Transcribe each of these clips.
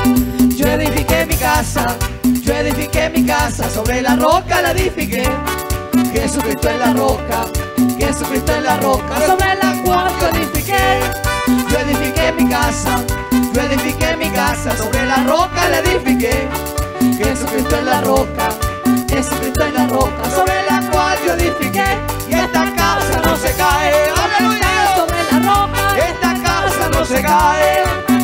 Yo edifiqué mi casa, yo edifiqué mi casa, sobre la roca la edifiqué. Jesucristo es la roca, Jesucristo es la roca, sobre la cual yo edifiqué. Yo edifiqué mi casa, yo edifiqué mi casa, sobre la roca la edifiqué. Jesucristo es la roca, Jesucristo es la roca, sobre la cual yo edifiqué. Y esta casa no se cae, aleluya, sobre la roca. Esta casa no se cae,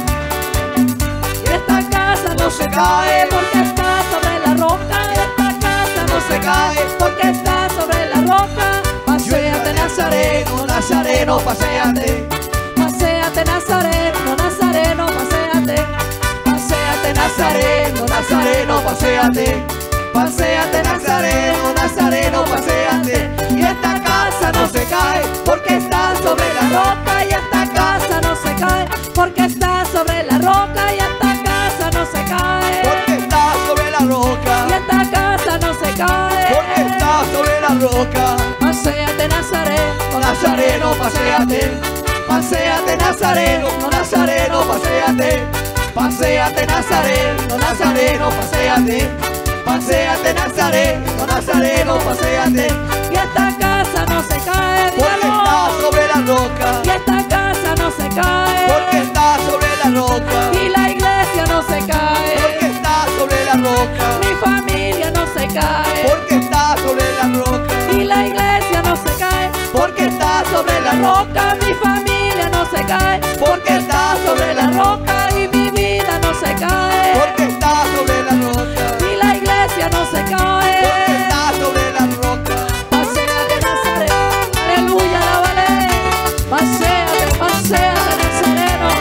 esta casa no se cae, porque está sobre la roca. Esta casa no se cae, porque está sobre la roca. Paséate Nazareno, Nazareno, paséate. Paséate Nazareno, Nazareno, paséate. Paséate Nazareno, Nazareno, paséate. Paséate Nazareno, Nazareno, paséate. Y esta casa no se cae, porque está sobre la roca. Y esta casa no se cae, porque está sobre la roca. Y esta casa no se cae, porque está sobre la roca. Y esta casa no se cae, porque está sobre la roca. Paséate Nazareno, Nazareno, paséate. Paséate Nazareno, Nazareno, paséate. Paséate Nazareno, Nazareno, paséate. Paséate Nazareno, Nazareno, paséate. Y esta casa no se cae, porque está sobre la roca. Y esta casa no se cae, porque está sobre la roca. Y la iglesia no se cae, porque está sobre la roca. Mi familia no se cae, porque está sobre la roca. Y la iglesia no se cae, porque está sobre la roca. Mi familia no se cae, porque está sobre la roca. Y mi vida no se cae, porque está sobre la roca. Y la iglesia no se cae, porque está sobre la roca. Paséate Nazareno, aleluya, alábale. Paséate, paséate Nazareno.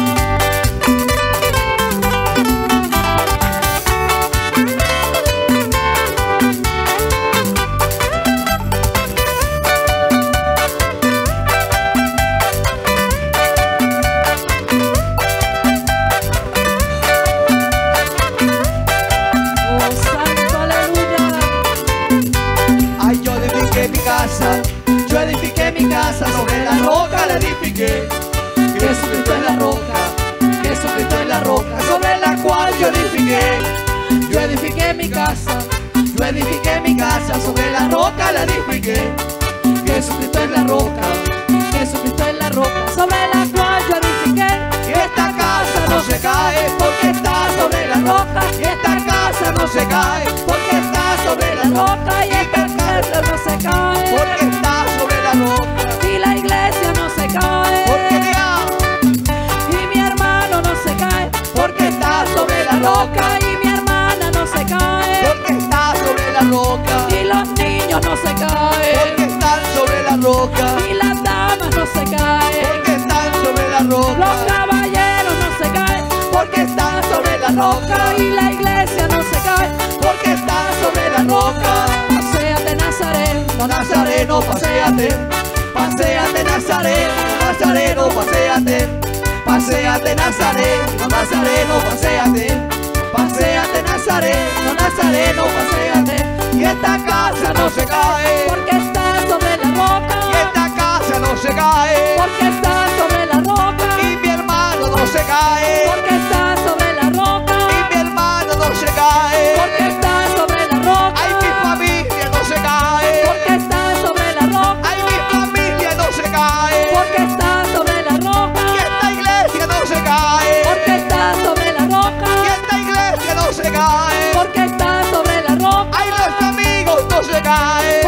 Yo edifiqué mi casa, sobre la roca la edifiqué. Jesucristo es la roca, Jesucristo es la roca, sobre la cual yo edifiqué. Yo edifiqué mi casa, yo edifiqué mi casa, sobre la roca la edifiqué. Jesucristo es la roca, Jesucristo es la roca, sobre la cual yo edifiqué. Y esta casa no se cae, porque está sobre la roca. Y esta casa no se cae, porque está sobre la roca. Y esta casa no se cae, porque está sobre la roca. Y la iglesia no se cae, porque y mi hermano no se cae, porque está sobre la roca. Y mi hermana no se cae, porque está sobre la roca. Y los niños no se caen, porque están sobre la roca. Y las damas no se caen, porque están sobre la roca. Los caballeros no se caen, porque están sobre la roca. Y la iglesia no se cae, porque está sobre la roca. Paséate Nazareno, Nazareno, paséate. Paséate Nazareno, Nazareno, paséate. Paséate Nazareno, Nazareno, paséate. Paséate Nazareno, Nazareno, paséate. Y esta casa no se cae, porque está sobre la roca. Y esta casa no se cae, porque está sobre la roca. Y mi hermano no se cae, porque está sobre la roca. Y mi hermano no se cae, porque está sobre la roca. Ay, mi familia no se cae, porque está sobre la roca. Ay, mi familia no se cae, porque está sobre la roca. Y esta iglesia no se cae, porque está sobre la roca. Y esta iglesia no se cae, porque está sobre la roca. Ay, los amigos no se caen,